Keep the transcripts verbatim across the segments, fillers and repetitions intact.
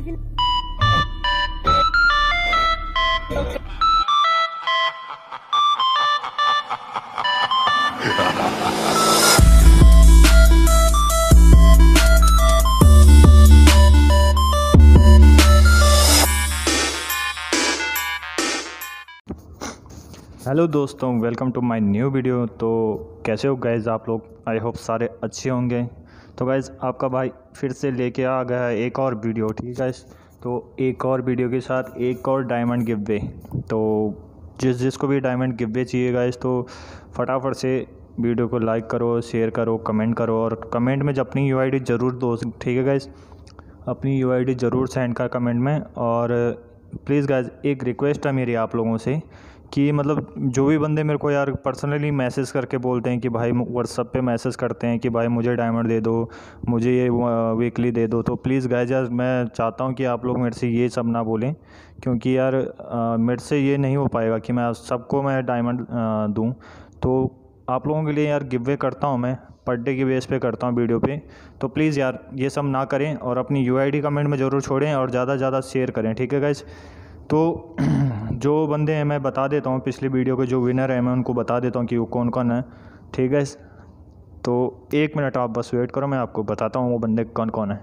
किसी हेलो दोस्तों, welcome to my new video. तो कैसे हो गाइज़ आप लोग? आई होप सारे अच्छे होंगे। तो गाइज़ आपका भाई फिर से लेके आ गया है एक और वीडियो। ठीक है गाइज़, तो एक और वीडियो के साथ एक और डायमंड गिव वे। तो जिस जिसको भी डायमंड गिव वे चाहिए गाइज़, तो फटाफट से वीडियो को लाइक करो, शेयर करो, कमेंट करो, और कमेंट में अपनी यू आई डी ज़रूर दो। ठीक है गाइज़, अपनी यू आई डी ज़रूर सेंड कर कमेंट में। और प्लीज़ गाइज़ एक रिक्वेस्ट है मेरी आप लोगों से कि मतलब जो भी बंदे मेरे को यार पर्सनली मैसेज करके बोलते हैं कि भाई, व्हाट्सअप पे मैसेज करते हैं कि भाई मुझे डायमंड दे दो, मुझे ये वीकली दे दो, तो प्लीज़ गाइस यार मैं चाहता हूँ कि आप लोग मेरे से ये सब ना बोलें, क्योंकि यार आ, मेरे से ये नहीं हो पाएगा कि मैं सबको मैं डायमंड दूँ। तो आप लोगों के लिए यार गिव वे करता हूँ मैं, पर डे की बेस पे करता हूँ वीडियो पे। तो प्लीज़ यार ये सब ना करें और अपनी यू आई डी कमेंट में ज़रूर छोड़ें और ज़्यादा से ज़्यादा शेयर करें। ठीक है गाइस, तो जो बंदे हैं मैं बता देता हूँ, पिछली वीडियो के जो विनर हैं मैं उनको बता देता हूँ कि वो कौन कौन है। ठीक है, तो एक मिनट आप बस वेट करो, मैं आपको बताता हूँ वो बंदे कौन कौन है।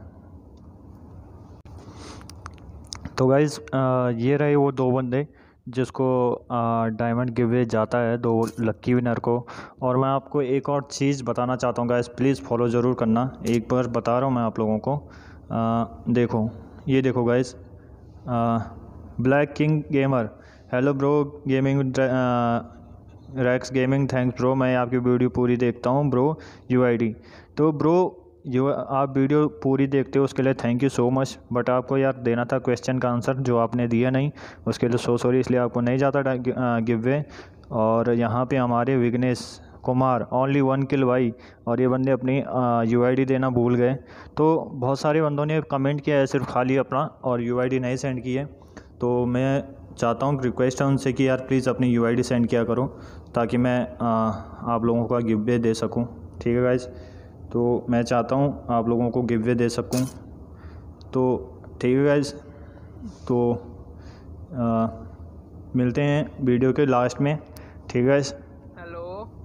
तो गाइज़ ये रहे वो दो बंदे जिसको डायमंड गिवे जाता है, दो लक्की विनर को। और मैं आपको एक और चीज़ बताना चाहता हूँ गाइज़, प्लीज़ फॉलो ज़रूर करना। एक बार बता रहा हूँ मैं आप लोगों को। आ, देखो, ये देखो guys, black king gamer, hello bro, gaming rax gaming, thanks bro, मैं आपकी वीडियो पूरी देखता हूँ ब्रो, यूआईडी। तो ब्रो जो आप वीडियो पूरी देखते हो उसके लिए thank you so much, but आपको यार देना था क्वेश्चन का आंसर जो आपने दिया नहीं, उसके लिए सो सॉरी, इसलिए आपको नहीं जाता गिव वे। और यहाँ पे हमारे Vighnesh Kumar only one kill भाई, और ये बंदे अपनी यूआईडी देना भूल गए। तो बहुत सारे बंदों ने कमेंट किया है सिर्फ खाली अपना, और यूआईडी नहीं सेंड की है। तो मैं चाहता हूँ, रिक्वेस्ट है उनसे कि यार प्लीज़ अपनी यूआईडी सेंड किया करो, ताकि मैं आ, आप लोगों का गिव वे दे सकूँ। ठीक है गाइज, तो मैं चाहता हूँ आप लोगों को गिव वे दे सकूँ। तो ठीक है गाइज, तो आ, मिलते हैं वीडियो के लास्ट में। ठीक है गाइज। हेलो,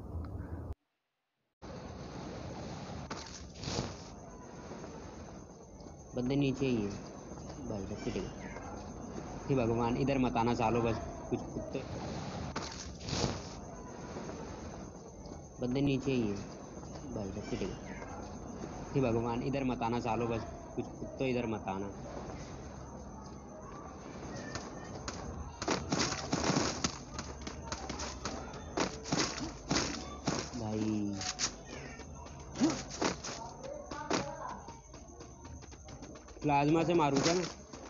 बंदे नीचे ही है भाई, सब पिट गए। हे भगवान, इधर मत आना चालो बस, कुछ कुत्ते। बंदे नीचे ही है भाई, सब पिट गए। हे भगवान, इधर मत आना चालो बस, कुछ कुत्ते इधर मत आना भाई। प्लाज्मा से मारूं क्या मैं?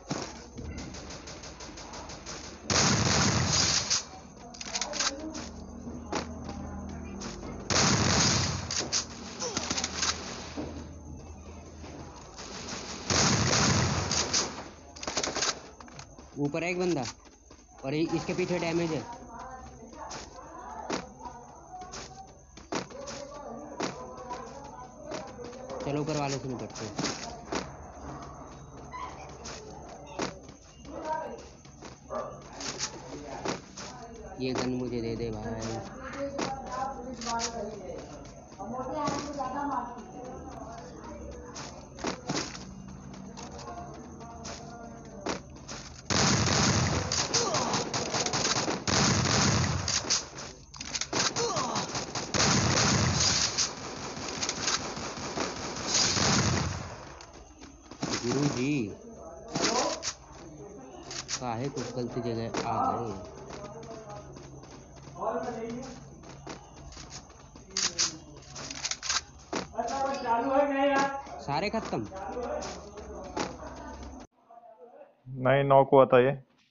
ऊपर है एक बंदा, और इसके पीछे डैमेज है। चलो ऊपर वाले से निपटते हैं। ये गन मुझे दे दे भाई। गुरु जी काहे कुछ गलती जगह आ गए। सारे खत्म। नहीं, नॉक हुआ था ये,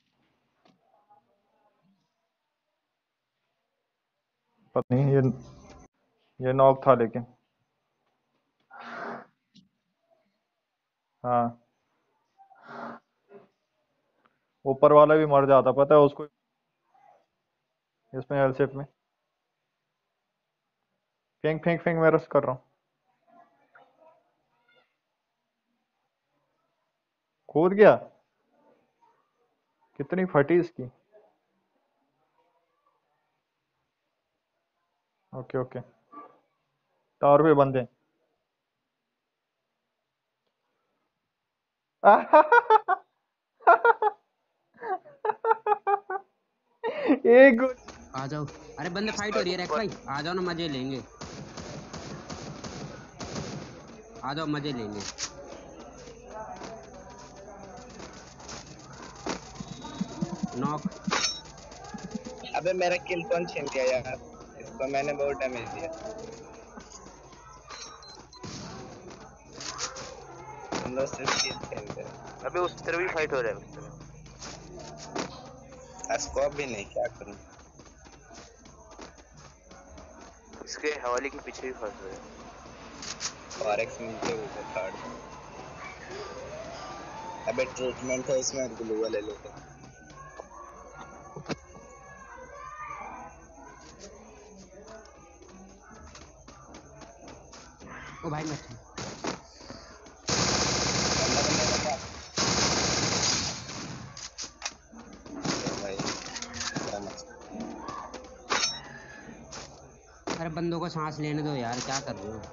पता नहीं, ये ये नॉक था लेकिन। हाँ, ऊपर वाला भी मर जाता, पता है उसको, इसमें एलसेफ में। फेंक फेंक फेंक, मैं रस कर रहा हूँ। कूद गया। कितनी फटी इसकी। Okay okay. टावर पे बंदे। एक गोली। आ जाओ। अरे बंदे फाइट हो रही है रेक भाई, आ जाओ ना, मजे लेंगे। आ जाओ मजे लेंगे। नॉक। अबे मेरा किल कौन छीन गया यार, इसको मैंने बहुत डैमेज दिया। हम लोग सिर्फ किल खेल रहे हैं। अबे उस तरफ भी फाइट हो रहा है, उस तरफ स्कोप भी नहीं, क्या करूं। इसके हवाले के पीछे भी फाइट हो रहा है। फॉरेक्स मिलते हुए थर्ड। अबे ट्रीटमेंट है इसमें, ग्लू वाले लेते हैं। ओ भाई मत भाई क्या मत। अरे बंदों को सांस लेने दो यार, क्या कर रहे हो।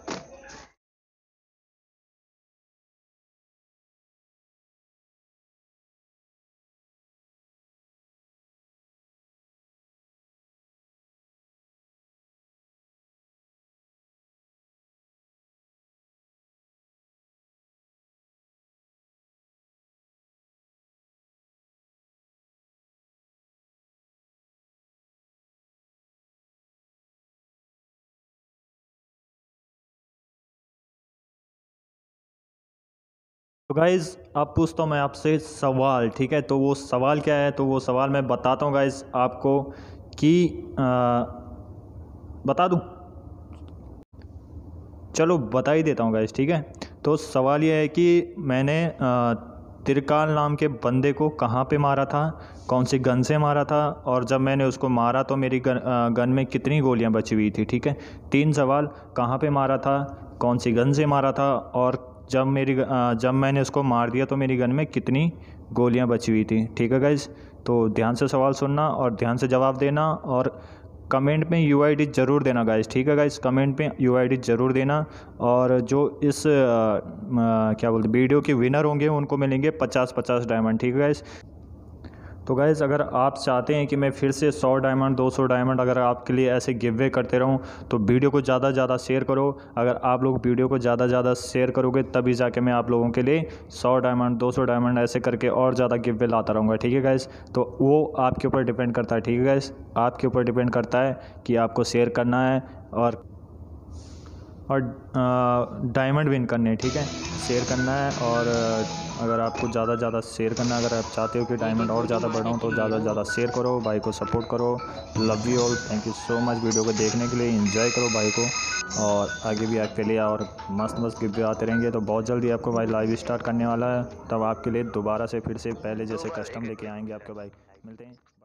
तो गाइज़ अब पूछता हूँ मैं आपसे सवाल, ठीक है। तो वो सवाल क्या है, तो वो सवाल मैं बताता हूँ गाइज़ आपको कि आ, बता दूँ, चलो बता ही देता हूँ गाइज़, ठीक है। तो सवाल ये है कि मैंने आ, त्रिकाल नाम के बंदे को कहाँ पे मारा था, कौन सी गन से मारा था, और जब मैंने उसको मारा तो मेरी गन, आ, गन में कितनी गोलियाँ बची हुई थी, ठीक है। तीन सवाल, कहाँ पे मारा था, कौन सी गन से मारा था, और जब मेरी जब मैंने उसको मार दिया तो मेरी गन में कितनी गोलियां बची हुई थी, ठीक है गाइज़। तो ध्यान से सवाल सुनना और ध्यान से जवाब देना, और कमेंट में यू आई डी ज़रूर देना गाइज़, ठीक है गाइज़। कमेंट में यू आई डी ज़रूर देना, और जो इस आ, आ, क्या बोलते वीडियो के विनर होंगे उनको मिलेंगे पचास पचास डायमंड, ठीक है गाइज़। तो गाइज़ अगर आप चाहते हैं कि मैं फिर से सौ डायमंड दो सौ डायमंड अगर आपके लिए ऐसे गिव वे करते रहूं, तो वीडियो को ज़्यादा ज़्यादा शेयर करो। अगर आप लोग वीडियो को ज़्यादा ज़्यादा शेयर करोगे तभी जाके मैं आप लोगों के लिए सौ डायमंड दो सौ डायमंड ऐसे करके और ज़्यादा गिव वे लाता रहूँगा, ठीक है गाइज़। तो वो आपके ऊपर डिपेंड करता है, ठीक है गाइज़। आपके ऊपर डिपेंड करता है कि आपको शेयर करना है और और डायमंड विन करने हैं, ठीक है। शेयर करना है, और अगर आपको ज़्यादा ज़्यादा शेयर करना है, अगर आप चाहते हो कि डायमंड और ज़्यादा बढ़ाऊँ तो ज़्यादा से ज़्यादा शेयर करो, भाई को सपोर्ट करो। Love you all, thank you so much video को देखने के लिए। एंजॉय करो भाई को, और आगे भी आपके लिए और मस्त मस्त गिफ्ट आते रहेंगे। तो बहुत जल्दी आपको भाई लाइव स्टार्ट करने वाला है, तब आपके लिए दोबारा से फिर से पहले जैसे कस्टम लेके आएंगे आपके भाई। मिलते हैं।